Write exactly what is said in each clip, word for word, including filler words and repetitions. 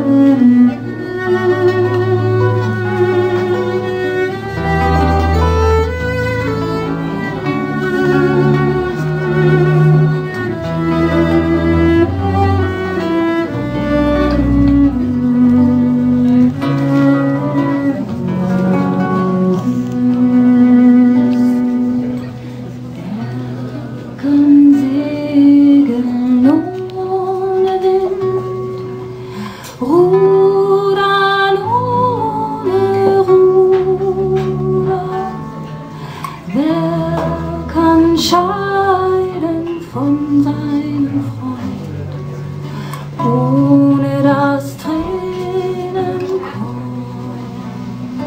Rudern ohne Ruder. Wer kann scheiden von seinem Freund, ohne dass Tränen kommen?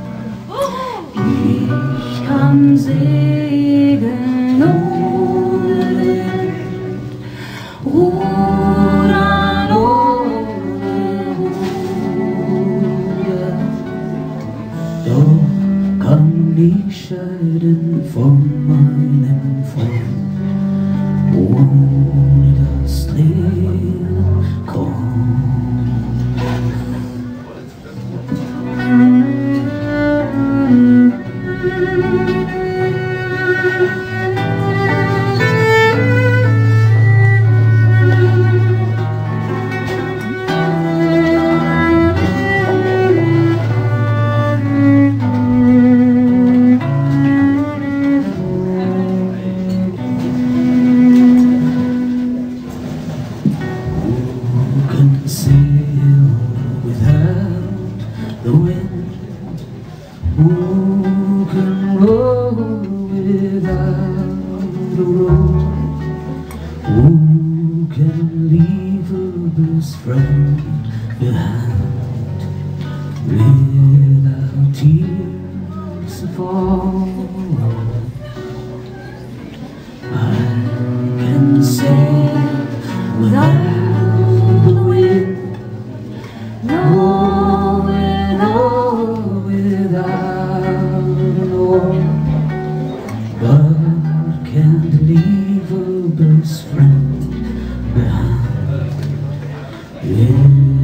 Ich kann segeln ohne Wind, rudern ohne Ruder. Doch kann ich scheiden von meinem Freund, ohne dass Tränen kommen. Sail without the wind, who can row without a rope, who can leave a best friend behind without tears to fall. I can sail without but can't leave a best friend behind. Yeah.